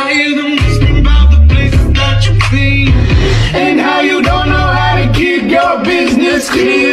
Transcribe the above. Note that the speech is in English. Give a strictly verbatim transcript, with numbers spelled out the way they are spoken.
hear them whispering about the places that you've been, and how you don't know how to keep your business clean.